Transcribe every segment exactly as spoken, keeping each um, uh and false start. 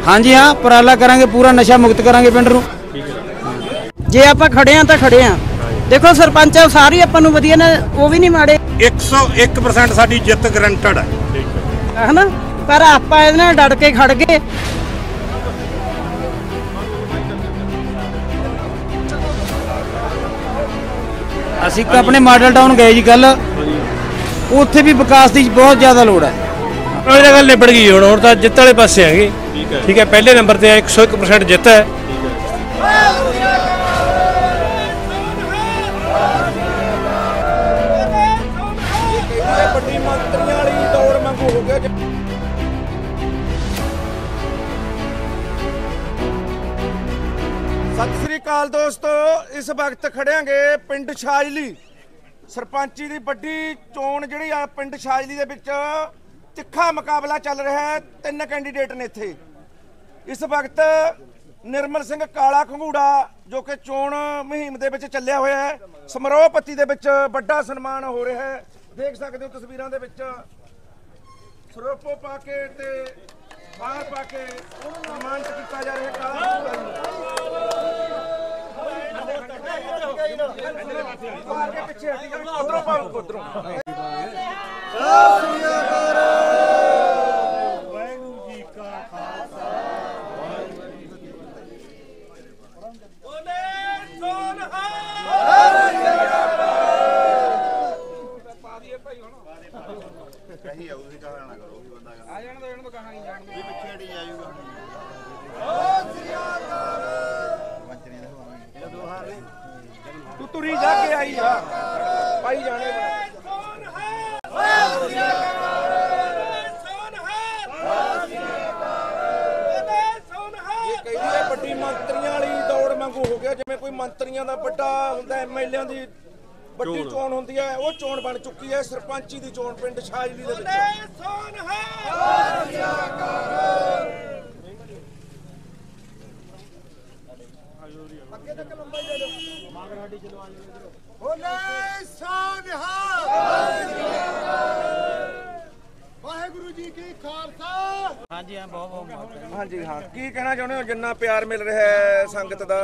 हाँ जी हाँ उपराला करांगे पूरा नशा मुक्त करांगे पिंड नूं जे आपां खड़े हाँ तां खड़े हाँ देखो सरपंच सारी आपां नूं वधिया ने वो भी नहीं माड़े एक सौ एक परसेंट साडी जित गारंटेड है ना पर आपां इहदे नाल डट के खड़ गए ਅਸੀਂ अपने मॉडल टाउन गए जी कल उत्थे भी विकास की बहुत ज़्यादा लोड़ है ਉਹਦੇ ਗੱਲ ਨਿਬੜ ਗਈ ਹੁਣ ਹੁਣ ਤਾਂ ਜਿੱਤ ਵਾਲੇ ਪਾਸੇ ਹੈਗੇ ਠੀਕ ਹੈ ਪਹਿਲੇ ਨੰਬਰ ਤੇ एक सौ एक परसेंट ਜਿੱਤ ਹੈ ਵੱਡੀ ਮੰਤਰੀਆਂ ਵਾਲੀ ਦੌੜ ਵਾਂਗੂ ਹੋ ਗਿਆ ਸਤਿ ਸ੍ਰੀ ਅਕਾਲ ਦੋਸਤੋ ਇਸ ਵਕਤ ਖੜਿਆਂਗੇ ਪਿੰਡ ਛਾਜਲੀ ਸਰਪੰਚੀ ਦੀ ਵੱਡੀ ਚੋਣ ਜਿਹੜੀ ਆ ਪਿੰਡ ਛਾਜਲੀ ਦੇ ਵਿੱਚ ਤਿੱਖਾ ਮੁਕਾਬਲਾ ਚੱਲ ਰਿਹਾ ਹੈ ਤਿੰਨ ਕੈਂਡੀਡੇਟ ਨੇ ਇੱਥੇ ਇਸ ਵਕਤ ਨਿਰਮਲ ਸਿੰਘ ਕਾਲਾ ਖੰਗੂੜਾ ਜੋ ਕਿ ਚੋਣ ਮੁਹਿੰਮ ਦੇ ਵਿੱਚ ਚੱਲਿਆ ਹੋਇਆ ਹੈ ਸਮਾਰੋਹ ਪੱਤੀ ਦੇ ਵਿੱਚ ਵੱਡਾ ਸਨਮਾਨ ਹੋ ਰਿਹਾ ਹੈ ਦੇਖ ਸਕਦੇ ਹੋ ਤਸਵੀਰਾਂ ਦੇ ਵਿੱਚ ਸਰੋਪੋ ਪਾ ਕੇ ਤੇ ਬਾਹਰ ਪਾ ਕੇ ਸਨਮਾਨਿਤ ਕੀਤਾ ਜਾ ਰਿਹਾ ਕਾਲਾ ਖੰਗੂੜਾ के पीछे उधरों पाओ उधरों वाहिगुरू जी का खालसा बोले पादिए भाई हुण कहीं आऊ सी कहां ना करो भी बंदा आ जाण दो जाण दो कहां नहीं जाण दो पिछे हटी जाऊगा ओ श्री अकाल मंत्री ने ये दो हार नहीं तू तुरी जाके आई है पाई जाने कौन है ये कही ਵੱਡੀ ਮੰਤਰੀਆਂ ਵਾਲੀ ਦੌੜ ਵਾਂਗੂ ਹੋ ਗਿਆ ਜਿਵੇਂ ਕੋਈ ਮੰਤਰੀਆਂ ਦਾ ਵੱਡਾ ਹੁੰਦਾ ਐਮਐਲਏ ਦੀ ਵੱਡੀ ਚੋਣ ਹੁੰਦੀ ਹੈ ਉਹ ਚੋਣ ਬਣ ਚੁੱਕੀ ਹੈ ਸਰਪੰਚੀ ਦੀ ਚੋਣ ਪਿੰਡ ਛਾਜਲੀ ਦੇ ਵਿੱਚ ਅੱਗੇ ਤੱਕ ਲੰਬਾ ਹੀ ਲੈ ਲਓ ਮਾਗਰ ਸਾਡੀ ਚਲੋ ਆ ਜਾਓ ਬੋਲੇ ਸੋਨਿਹਾਲ ਵਾਹਿਗੁਰੂ ਜੀ ਕੀ ਖਾਲਸਾ हाँ जी हाँ बहुत बहुत हाँ जी हाँ की कहना चाਹੁੰਦੇ ਹੋ ਜਿੰਨਾ ਪਿਆਰ ਮਿਲ ਰਿਹਾ ਹੈ ਸੰਗਤ ਦਾ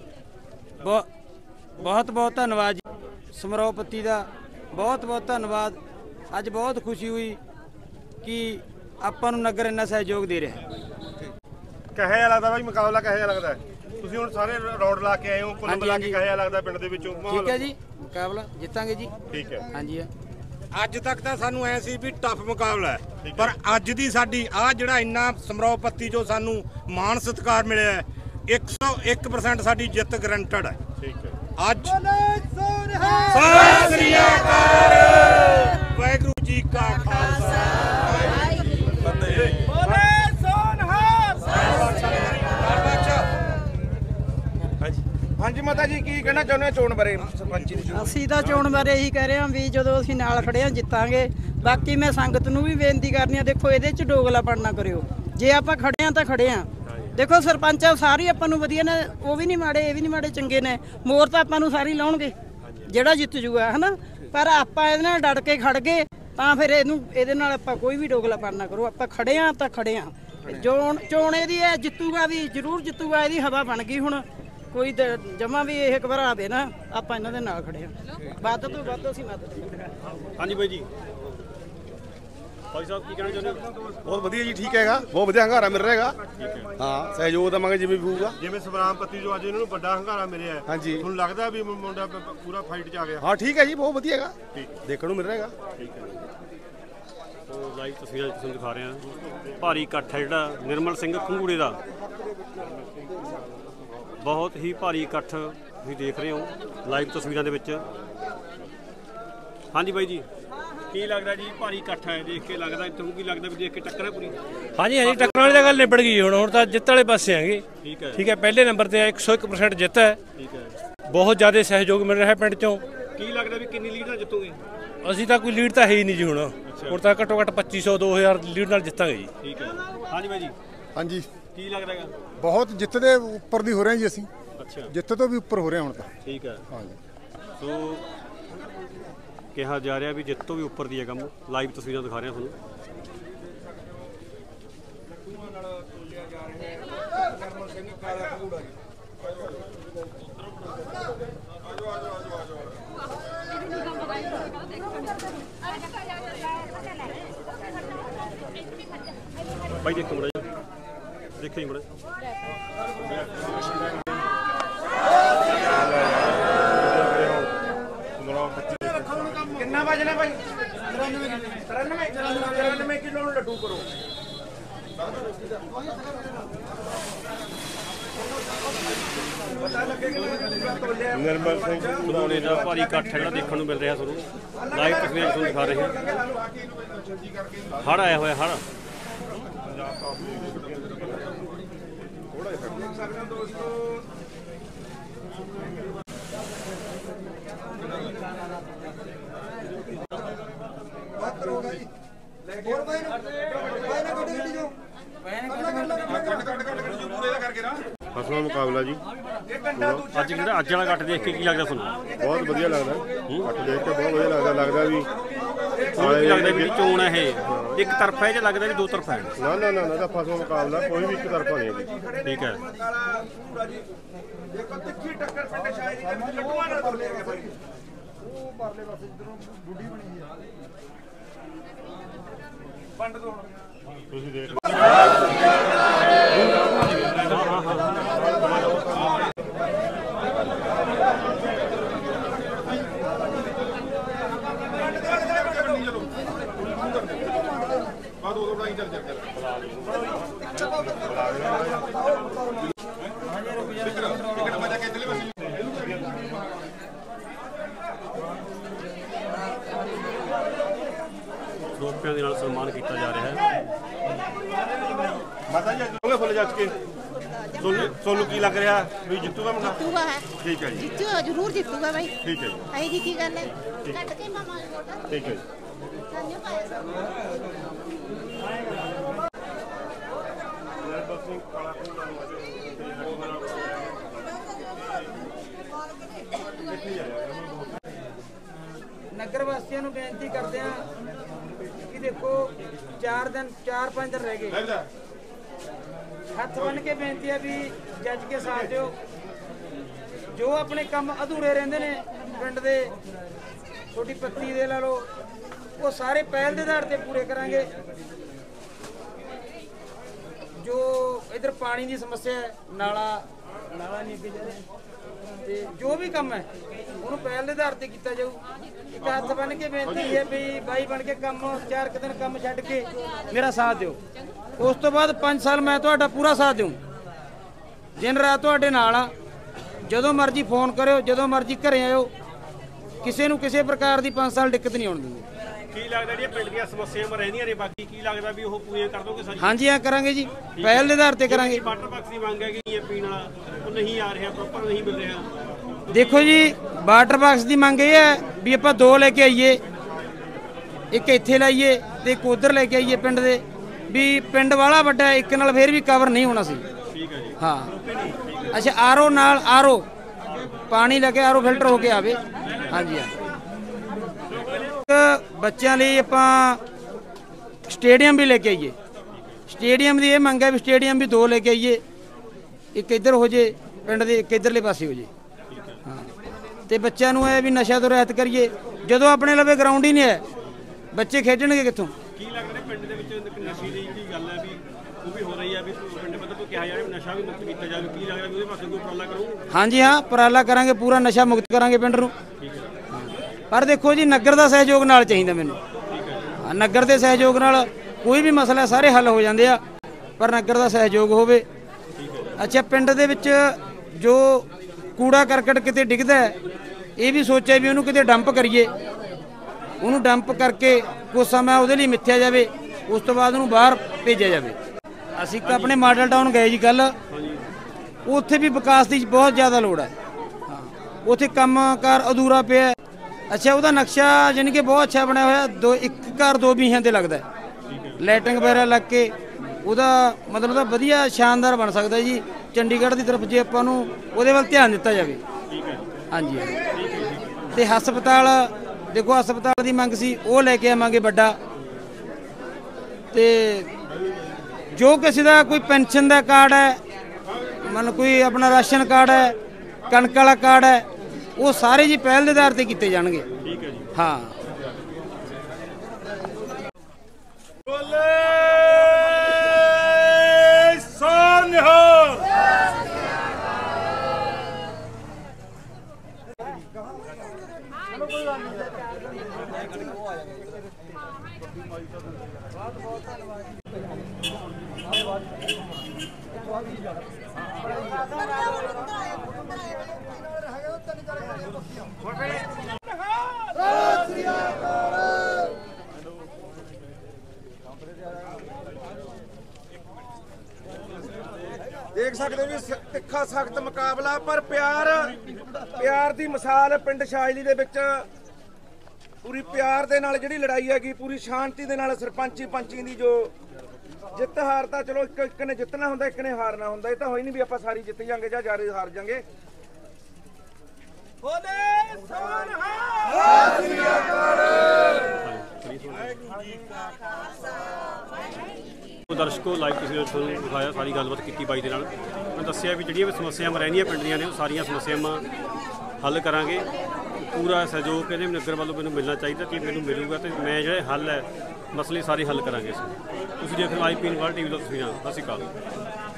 बहुत बहुत धन्यवाद जी समारोह पत्ती का बहुत बहुत धन्यवाद अज बहुत खुशी हुई कि ਆਪਾਂ ਨੂੰ नगर इन्ना सहयोग दे रहा है ਕਹੇ ਜਿਹਾ ਲੱਗਦਾ ਬਾਈ ਮੁਕਾਬਲਾ ਕਹੇ ਜਿਹਾ ਲੱਗਦਾ ਤੁਸੀਂ ਹੁਣ ਸਾਰੇ ਰੌਂਡ ਲਾ ਕੇ ਆਏ ਹੋ ਕੁੱਲ ਮਿਲਾ ਕੇ ਕਹੇ ਜਿਹਾ ਲੱਗਦਾ ਪਿੰਡ ਦੇ ਵਿੱਚੋਂ ਠੀਕ ਹੈ ਜੀ ਮੁਕਾਬਲਾ ਜਿੱਤਾਂਗੇ ਜੀ ਠੀਕ ਹੈ ਹਾਂ ਜੀ ਅੱਜ ਤੱਕ ਤਾਂ ਸਾਨੂੰ ਐ ਸੀ ਵੀ ਟਫ ਮੁਕਾਬਲਾ ਹੈ ਪਰ ਅੱਜ ਦੀ ਸਾਡੀ ਆ ਜਿਹੜਾ ਇੰਨਾ ਸਮਾਰੋਹ ਪੱਤੀ ਜੋ ਸਾਨੂੰ ਮਾਣ ਸਤਿਕਾਰ ਮਿਲਿਆ ਹੈ एक सौ एक परसेंट ਸਾਡੀ ਜਿੱਤ ਗਰੰਟਡ ਹੈ ਠੀਕ ਹੈ ਅੱਜ ਸਤਿ ਸ੍ਰੀ ਅਕਾਲ ਵਾਹਿਗੁਰੂ ਜੀ ਕਾ ਖਾਲਸਾ हाँ जी माता जी की कहना चाਹੁੰਦੇ ਹੋ ਚੋਣ ਬਾਰੇ ਸਰਪੰਚੀ ਦੀ ਅਸੀਂ ਤਾਂ ਚੋਣ ਬਾਰੇ ਇਹੀ ਕਹਿ ਰਹੇ ਹਾਂ ਵੀ ਜਦੋਂ ਅਸੀਂ ਨਾਲ ਖੜੇ ਹਾਂ ਜਿੱਤਾਂਗੇ ਬਾਕੀ ਮੈਂ ਸੰਗਤ ਨੂੰ ਵੀ ਬੇਨਤੀ ਕਰਨੀ ਆ ਦੇਖੋ ਇਹਦੇ ਚ ਡੋਗਲਾਪਣ ਨਾ ਕਰਿਓ ਜੇ ਆਪਾਂ ਖੜੇ ਹਾਂ ਤਾਂ ਖੜੇ ਹਾਂ ਦੇਖੋ ਸਰਪੰਚ ਸਾਰੀ ਆਪਾਂ ਨੂੰ ਵਧੀਆ ਨੇ ਉਹ ਵੀ ਨਹੀਂ ਮਾੜੇ ਇਹ ਵੀ ਨਹੀਂ ਮਾੜੇ ਚੰਗੇ ਨੇ ਮੋਰ ਤਾਂ ਆਪਾਂ ਨੂੰ ਸਾਰੀ ਲਾਉਣਗੇ ਜਿਹੜਾ ਜਿੱਤ ਜੂਗਾ ਹਨਾ ਪਰ ਆਪਾਂ ਇਹਦੇ ਨਾਲ ਡਟ ਕੇ ਖੜ ਗਏ ਤਾਂ ਫਿਰ ਇਹਨੂੰ ਇਹਦੇ ਨਾਲ ਆਪਾਂ ਕੋਈ ਵੀ ਡੋਗਲਾਪਣ ਨਾ ਕਰੋ ਆਪਾਂ ਖੜੇ ਹਾਂ ਤਾਂ ਖੜੇ ਹਾਂ ਚੋਣ ਚੋਣ ਇਹਦੀ ਹੈ ਜਿੱਤੂਗਾ ਵੀ ਜ਼ਰੂਰ ਜਿੱਤੂਗਾ ਇਹਦੀ ਹਵਾ ਬਣ ਗਈ ਹੁਣ ਕੋਈ ਜਮਾ ਵੀ ਇਹ ਘਬਰਾਵੇ ਨਾ ਆਪਾਂ ਇਹਨਾਂ ਦੇ ਨਾਲ ਖੜੇ ਹਾਂ ਵੱਧ ਤੋਂ ਵੱਧ ਅਸੀਂ ਮਦਦ ਹਾਂਜੀ ਬਾਈ ਜੀ ਭਾਈ ਸਾਹਿਬ ਕੀ ਕਹਿਣਾ ਚਾਹੁੰਦੇ ਹੋ ਬਹੁਤ ਵਧੀਆ ਜੀ ਠੀਕ ਹੈਗਾ ਬਹੁਤ ਵਧੀਆ ਹੰਗਾਰਾ ਮਿਲ ਰਿਹਾ ਹੈਗਾ ਹਾਂ ਸਹਿਯੋਗ ਦਵਾਂਗੇ ਜਿਵੇਂ ਵੀ ਹੋਊਗਾ ਜਿਵੇਂ ਸਵਰਾਮ ਪੱਤੀ ਜੋ ਅੱਜ ਇਹਨਾਂ ਨੂੰ ਵੱਡਾ ਹੰਗਾਰਾ ਮਿਲਿਆ ਹੈ ਹਾਂਜੀ ਤੁਹਾਨੂੰ ਲੱਗਦਾ ਵੀ ਮੁੰਡਾ ਪੂਰਾ ਫਾਈਟ 'ਚ ਆ ਗਿਆ ਹਾਂ ਠੀਕ ਹੈ ਜੀ ਬਹੁਤ ਵਧੀਆ ਹੈਗਾ ਦੇਖਣ ਨੂੰ ਮਿਲ ਰਿਹਾ ਹੈਗਾ ਠੀਕ ਹੈ ਸੋ ਲਾਈਵ ਤਸਵੀਰਾਂ ਤੁਹਾਨੂੰ ਦਿਖਾ ਰਹੇ ਹਾਂ ਭਾਰੀ ਇਕੱਠ ਹੈ ਜਿਹੜਾ ਨਿਰਮਲ ਸਿੰਘ ਖੰਗੂੜੇ ਦਾ बहुत ही भारी इकट्ठ तुसीं देख रहे हो लाइव तस्वीरों के विच हाँ जी बाई जी की लगता जी भारी इकट्ठ है देख के लगता तुहानूं की लगता भी देख के टक्कर है पूरी हाँ जी हाँ जी टक्कर वाली गल निबड़ गई हुण हुण तां जित वाले पासे हैगे ठीक है ठीक है पहले नंबर ते एक सौ एक परसेंट जित है ठीक है बहुत ज़्यादा सहयोग मिल रहा है पिंड चों की लगता भी कितनी लीड नाल जितोगे असीं तां कोई लीड तां है ही नहीं जी हुण हुण तां घट्टो घट्ट पच्ची सौ दो हज़ार लीड नाल जितांगे जी ठीक है हाँ जी बाई जी हाँ जी ਕੀ ਲੱਗਦਾ ਹੈਗਾ ਬਹੁਤ ਜਿੱਤ ਦੇ ਉੱਪਰ ਦੀ ਹੋ ਰਹੇ ਜੀ ਅਸੀਂ ਅੱਛਾ ਜਿੱਤ ਤੋਂ ਵੀ ਉੱਪਰ ਹੋ ਰਹੇ ਹੁਣ ਤਾਂ ਠੀਕ ਹੈ ਹਾਂ ਜੀ ਸੋ ਕਿਹਾ ਜਾ ਰਿਹਾ ਵੀ ਜਿੱਤ ਤੋਂ ਵੀ ਉੱਪਰ ਦੀ ਹੈ ਕੰਮ ਲਾਈਵ ਤਸਵੀਰਾਂ ਦਿਖਾ ਰਹੇ ਹਾਂ ਤੁਹਾਨੂੰ ਬਾਈ ਦੇਖੋ ਮੜਾ ਦੇਖੋ ਜੀ ਮੜਾ ਕਿੰਨਾ ਵਜਣਾ ਭਾਈ ਤਰਾਨਵੇਂ ਤਰਾਨਵੇਂ ਕਿਲੋ ਨੂੰ ਲੱਡੂ ਕਰੋ। ਨਿਰਮਲ ਸਿੰਘ ਖਡੌਣੇ ਦਾ ਭਾਰੀ ਇਕੱਠ ਹੈ ਜਿਹੜਾ ਦੇਖਣ ਨੂੰ ਮਿਲ ਰਿਹਾ ਤੁਹਾਨੂੰ ਲਾਈਵ ਤਸਵੀਰਾਂ ਤੁਹਾਨੂੰ ਦਿਖਾ ਰਹੇ ਹਾਂ। ਹੜ੍ਹ ਆਇਆ ਹੋਇਆ ਹੜ੍ਹ ਫਸਲਾਂ ਮੁਕਾਬਲਾ ਜੀ ਅੱਜ ਜਿਹੜਾ ਅੱਜ ਵਾਲਾ ਇਕੱਠ ਦੇਖ ਕੇ ਕੀ ਲੱਗਦਾ ਤੁਹਾਨੂੰ? ਬਹੁਤ ਵਧੀਆ ਲੱਗਦਾ ਅੱਠ ਦੇਖ ਕੇ ਬਹੁਤ ਵਧੀਆ ਲੱਗਦਾ ਲੱਗਦਾ ਵੀ ਕੀ ਲੱਗਦਾ ਵੀ ਚੋਣ ਹੈ ਇਹ ਇੱਕ ਤਰਫਾ ਹੈ ਜਾਂ ਲੱਗਦਾ ਵੀ ਦੋ ਤਰਫਾ ਹੈ? ਨਾ ਨਾ ਨਾ ਨਾ ਫਸਲਾਂ ਮੁਕਾਬਲਾ ਕੋਈ ਵੀ ਇੱਕ ਤਰਫਾ ਨਹੀਂ ਹੈ। ਠੀਕ ਹੈ ਦੇਖੋ ਤਿੱਖੀ ਟੱਕਰ ਪਿੰਡ ਸ਼ਾਇਰੀ ਦੇ ਵਿੱਚ ਲੱਡੂਆਂ ਨਾਲ ਬੋਲੇ ਗਏ ਭਾਈ। ਉਹ ਪਰਲੇ ਪਾਸੇ ਜਿੱਧਰੋਂ ਬੁੱਢੀ ਬਣੀ ਹੈ ਪੰਡ ਤੋਂ ਤੁਸੀਂ ਦੇਖ ਰੁਪਏ ਦੇ ਨਾਲ ਸਨਮਾਨ ਕੀਤਾ ਜਾ ਰਿਹਾ ਹੈ। ਮਾਤਾ ਜੀ ਅੱਜ ਫੁੱਲ ਜੱਜ ਕੇ ਤੁਹਾਨੂੰ ਤੁਹਾਨੂੰ ਕੀ ਲੱਗ ਰਿਹਾ ਵੀ ਜਿੱਤੂਗਾ ਮੁੰਡਾ? ਜਿੱਤੂਗਾ ਹੈ ਠੀਕ ਹੈ ਜੀ ਜਿੱਤੂਗਾ ਜ਼ਰੂਰ ਜਿੱਤੂਗਾ ਬਾਈ। ਠੀਕ ਹੈ ਜੀ ਆਈ ਜੀ ਕੀ ਗੱਲ ਹੈ ਕੱਟ ਕੇ ਮਾਮਾ ਵੋਟ ਠੀਕ ਹੈ ਜੀ ਸਾਨੂੰ ਪਾਇਆ ਨਗਰ ਵਾਸੀਆਂ ਨੂੰ ਬੇਨਤੀ ਕਰਦੇ ਆ ਕਿ ਦੇਖੋ ਚਾਰ ਦਿਨ ਚਾਰ ਪੰਜ ਦਿਨ ਰਹਿ ਗਏ। ਹੱਥ ਬੰਨ ਕੇ ਬੇਨਤੀ ਆ ਵੀ ਜੱਜ ਕੇ ਸਾਥ ਦਿਓ। ਜੋ ਆਪਣੇ ਕੰਮ ਅਧੂਰੇ ਰਹਿੰਦੇ ਨੇ ਪਿੰਡ ਦੇ ਛੋਟੀ ਪੱਤੀ ਦੇ ਲਾ ਲਓ ਉਹ ਸਾਰੇ ਪਹਿਲ ਦੇ ਆਧਾਰ ਤੇ ਪੂਰੇ ਕਰਾਂਗੇ। ਜੋ ਇਧਰ ਪਾਣੀ ਦੀ ਸਮੱਸਿਆ ਹੈ ਨਾਲਾ ਨਾਲਾ ਨਹੀਂ ਅੱਗੇ ਜਾ ਰਿਹਾ ਤੇ ਜੋ ਵੀ ਕੰਮ ਹੈ ਉਹਨੂੰ ਪਹਿਲ ਦੇ ਆਧਾਰ ਤੇ ਕੀਤਾ ਜਾਊ। ਇੱਕ ਹੱਥ ਬੰਨ ਕੇ ਬੇਨਤੀ ਹੈ ਵੀ ਬਾਈ ਬਣ ਕੇ ਕੰਮ ਚਾਰ ਕੁ ਦਿਨ ਕੰਮ ਛੱਡ ਕੇ ਮੇਰਾ ਸਾਥ ਦਿਓ। ਉਸ ਤੋਂ ਬਾਅਦ ਪੰਜ ਸਾਲ ਮੈਂ ਤੁਹਾਡਾ ਪੂਰਾ ਸਾਥ ਦਿਉ। ਦਿਨ ਰਾਤ ਤੁਹਾਡੇ ਨਾਲ ਆ। ਜਦੋਂ ਮਰਜ਼ੀ ਫੋਨ ਕਰਿਓ ਜਦੋਂ ਮਰਜ਼ੀ ਘਰੇ ਆਇਓ। ਕਿਸੇ ਨੂੰ ਕਿਸੇ ਪ੍ਰਕਾਰ ਦੀ ਪੰਜ ਸਾਲ ਦਿੱਕਤ ਨਹੀਂ ਆਉਣ ਦਿੰਦੇ। ਕੀ ਲੱਗਦਾ ਜਿਹੜੀਆਂ ਪਿੰਡ ਦੀਆਂ ਸਮੱਸਿਆਵਾਂ ਰਹਿੰਦੀਆਂ ਨੇ ਬਾਕੀ ਕੀ ਲੱਗਦਾ ਵੀ ਉਹ ਪੂਰੀਆਂ ਕਰ ਦੋਗੇ ਸਾਰੀ? ਹਾਂਜੀ ਹਾਂ ਕਰਾਂਗੇ ਜੀ ਪਹਿਲ ਦੇ ਆਧਾਰ ਤੇ ਕਰਾਂਗੇ। ਵਾਟਰ ਬਾਕਸ ਦੀ ਮੰਗ ਹੈ ਕਿ ਪੀਣ ਵਾਲਾ ਉਹ ਨਹੀਂ ਆ ਰਿਹਾ ਪ੍ਰੋਪਰ ਨਹੀਂ ਮਿਲ ਰਿਹਾ। ਦੇਖੋ ਜੀ ਵਾਟਰ ਬਾਕਸ ਦੀ ਮੰਗ ਇਹ ਹੈ ਵੀ ਆਪਾਂ ਦੋ ਲੈ ਕੇ ਆਈਏ ਇੱਕ ਇੱਥੇ ਲਾਈਏ ਤੇ ਇੱਕ ਉਧਰ ਲੈ ਕੇ ਆਈਏ ਪਿੰਡ ਦੇ ਵੀ ਪਿੰਡ ਵਾਲਾ ਵੱਡਾ ਇੱਕ ਨਾਲ ਫੇਰ ਵੀ ਕਵਰ ਨਹੀਂ ਹੋਣਾ ਸੀ। ਠੀਕ ਹੈ ਜੀ ਹਾਂ ਅੱਛਾ ਆਰਓ ਨਾਲ ਆਰਓ ਪਾਣੀ ਲੱਗੇ ਆਰਓ ਫਿਲਟਰ ਹੋ ਕੇ ਆਵੇ। ਹਾਂਜੀ ਹਾਂ ਬੱਚਿਆਂ ਲਈ ਆਪਾਂ ਸਟੇਡੀਅਮ ਵੀ ਲੈ ਕੇ ਆਈਏ। ਸਟੇਡੀਅਮ ਦੀ ਇਹ ਮੰਗ ਹੈ ਵੀ ਸਟੇਡੀਅਮ ਵੀ ਦੋ ਲੈ ਕੇ ਆਈਏ ਇੱਕ ਇੱਧਰ ਹੋ ਜੇ ਪਿੰਡ ਦੇ ਇੱਕ ਇੱਧਰਲੇ ਪਾਸੇ ਹੋ ਜੇ। ਹਾਂ ਤੇ ਬੱਚਿਆਂ ਨੂੰ ਇਹ ਵੀ ਨਸ਼ਾ ਤੋਂ ਰਹਿਤ ਕਰੀਏ। ਜਦੋਂ ਆਪਣੇ ਲਵੇ ਗਰਾਊਂਡ ਹੀ ਨਹੀਂ ਹੈ ਬੱਚੇ ਖੇਡਣਗੇ ਕਿੱਥੋਂ? ਕੀ ਲੱਗਦਾ ਪਿੰਡ ਦੇ ਵਿੱਚ ਨਸ਼ੇ ਦੀ ਜਿਹੜੀ ਗੱਲ ਹੈ ਵੀ ਉਹ ਵੀ ਹੋ ਰਹੀ ਹੈ ਵੀ ਪਿੰਡ ਮਤਲਬ ਕੋਈ ਕਿਹਾ ਜਾਵੇ ਨਸ਼ਾ ਵੀ ਮੁਕਤ ਕੀਤਾ ਜਾਵੇ। ਕੀ ਲੱਗਦਾ ਵੀ ਉਹਦੇ ਪਾਸੇ ਕੋਈ ਉਪਰਾਲਾ ਕਰੂਗੇ? ਹਾਂਜੀ ਹਾਂ ਉਪਰਾਲਾ ਕਰਾਂਗੇ ਪੂਰਾ ਨਸ਼ਾ ਮੁਕਤ ਕਰਾਂਗੇ ਪਿੰਡ ਨੂੰ। ਪਰ ਦੇਖੋ ਜੀ ਨਗਰ ਦਾ ਸਹਿਯੋਗ ਨਾਲ ਚਾਹੀਦਾ ਮੈਨੂੰ। ਹਾਂ ਨਗਰ ਦੇ ਸਹਿਯੋਗ ਨਾਲ ਕੋਈ ਵੀ ਮਸਲਾ ਸਾਰੇ ਹੱਲ ਹੋ ਜਾਂਦੇ ਆ ਪਰ ਨਗਰ ਦਾ ਸਹਿਯੋਗ ਹੋਵੇ। ਅੱਛਾ ਪਿੰਡ ਦੇ ਵਿੱਚ ਜੋ ਕੂੜਾ ਕਰਕਟ ਕਿਤੇ ਡਿੱਗਦਾ ਇਹ ਵੀ ਸੋਚਿਆ ਵੀ ਉਹਨੂੰ ਕਿਤੇ ਡੰਪ ਕਰੀਏ। ਉਹਨੂੰ ਡੰਪ ਕਰਕੇ ਕੁਝ ਸਮਾਂ ਉਹਦੇ ਲਈ ਮਿੱਥਿਆ ਜਾਵੇ ਉਸ ਤੋਂ ਬਾਅਦ ਉਹਨੂੰ ਬਾਹਰ ਭੇਜਿਆ ਜਾਵੇ। ਅਸੀਂ ਇੱਕ ਆਪਣੇ ਮਾਡਲ ਟਾਊਨ ਗਏ ਜੀ ਕੱਲ ਉੱਥੇ ਵੀ ਵਿਕਾਸ ਦੀ ਬਹੁਤ ਜ਼ਿਆਦਾ ਲੋੜ ਹੈ। ਹਾਂ ਉੱਥੇ ਕੰਮਕਾਰ ਅਧੂਰਾ ਪਿਆ। ਅੱਛਾ ਉਹਦਾ ਨਕਸ਼ਾ ਜਾਨੀ ਕਿ ਬਹੁਤ ਅੱਛਾ ਬਣਿਆ ਹੋਇਆ ਦੋ ਇੱਕ ਘਰ ਦੋ ਬੀਹਾਂ ਤੇ ਲੱਗਦਾ ਲਾਈਟਿੰਗ ਵਗੈਰਾ ਲੱਗ ਕੇ ਉਹਦਾ ਮਤਲਬ ਤਾਂ ਵਧੀਆ ਸ਼ਾਨਦਾਰ ਬਣ ਸਕਦਾ ਜੀ। ਚੰਡੀਗੜ੍ਹ ਦੀ ਤਰਫ ਜੇ ਆਪਾਂ ਨੂੰ ਉਹਦੇ ਵੱਲ ਧਿਆਨ ਦਿੱਤਾ ਜਾਵੇ। ਹਾਂਜੀ ਤੇ ਹਸਪਤਾਲ ਦੇਖੋ ਹਸਪਤਾਲ ਦੀ ਮੰਗ ਸੀ ਉਹ ਲੈ ਕੇ ਆਵਾਂਗੇ ਵੱਡਾ। ਤੇ ਜੋ ਕਿਸੇ ਦਾ ਕੋਈ ਪੈਨਸ਼ਨ ਦਾ ਕਾਰਡ ਹੈ ਮਨ ਕੋਈ ਆਪਣਾ ਰਾਸ਼ਨ ਕਾਰਡ ਹੈ, ਕਣਕ ਵਾਲਾ ਕਾਰਡ ਹੈ, ਉਹ ਸਾਰੇ ਜੀ ਪਹਿਲ ਦੇ ਆਧਾਰ ਤੇ ਕੀਤੇ ਜਾਣਗੇ। ਠੀਕ ਹੈ ਜੀ। ਹਾਂ ਬੋਲੇ ਸੋਨਿਹਾ। ਦੇਖ ਸਕਦੇ ਹੋ ਵੀ ਸ- ਤਿੱਖਾ ਸਖਤ ਮੁਕਾਬਲਾ, ਪਰ ਪਿਆਰ ਪਿਆਰ ਦੀ ਮਿਸਾਲ ਪਿੰਡ ਸ਼ਾਜਲੀ ਦੇ ਵਿੱਚ ਪੂਰੀ ਪਿਆਰ ਦੇ ਨਾਲ ਜਿਹੜੀ ਲੜਾਈ ਹੈਗੀ, ਪੂਰੀ ਸ਼ਾਂਤੀ ਦੇ ਨਾਲ ਸਰਪੰਚੀ ਪੰਚੀ ਦੀ ਜੋ ਜਿੱਤ ਹਾਰ ਤਾਂ ਚਲੋ ਇੱਕ ਇੱਕ ਨੇ ਜਿੱਤਣਾ ਹੁੰਦਾ, ਇੱਕ ਨੇ ਹਾਰਨਾ ਹੁੰਦਾ। ਇਹ ਤਾਂ ਹੋਈ ਨਹੀਂ ਵੀ ਆਪਾਂ ਸਾਰੀ ਜਿੱਤ ਜਾਾਂਗੇ ਜਾਂ ਜਾਰੇ ਹਾਰ ਜਾਾਂਗੇ। ਬੋਲੇ ਸੋਨਹਾ। ਦਰਸ਼ਕੋ ਲਾਈਵ ਤੁਸੀਂ ਤੁਹਾਨੂੰ ਦਿਖਾਇਆ, ਸਾਰੀ ਗੱਲਬਾਤ ਕੀਤੀ ਬਾਈ ਦੇ ਨਾਲ। ਮੈਂ ਦੱਸਿਆ ਵੀ ਜਿਹੜੀਆਂ ਵੀ ਸਮੱਸਿਆਵਾਂ ਰਹਿੰਦੀਆਂ ਪਿੰਡ ਦੀਆਂ ਨੇ ਉਹ ਸਾਰੀਆਂ ਸਮੱਸਿਆਵਾਂ ਹੱਲ ਕਰਾਂਗੇ। ਪੂਰਾ ਸਹਿਯੋਗ ਇਹਦੇ ਨਗਰ ਵੱਲੋਂ ਮੈਨੂੰ ਮਿਲਣਾ ਚਾਹੀਦਾ, ਕਿ ਮੈਨੂੰ ਮਿਲੂਗਾ ਤੇ ਮੈਂ ਜਿਹੜੇ ਹੱਲ ਹੈ ਮਸਲੇ ਸਾਰੇ ਹੱਲ ਕਰਾਂਗੇ। ਤੁਸੀਂ ਦੇਖ ਰਹੇ ਹੋ ਆਈ ਪੀ ਇਨ ਵਰਲਡ ਟੀਵੀ ਦਾ ਤਸਵੀਰਾਂ। ਸਤਿ ਸ਼੍ਰੀ ਅਕਾਲ।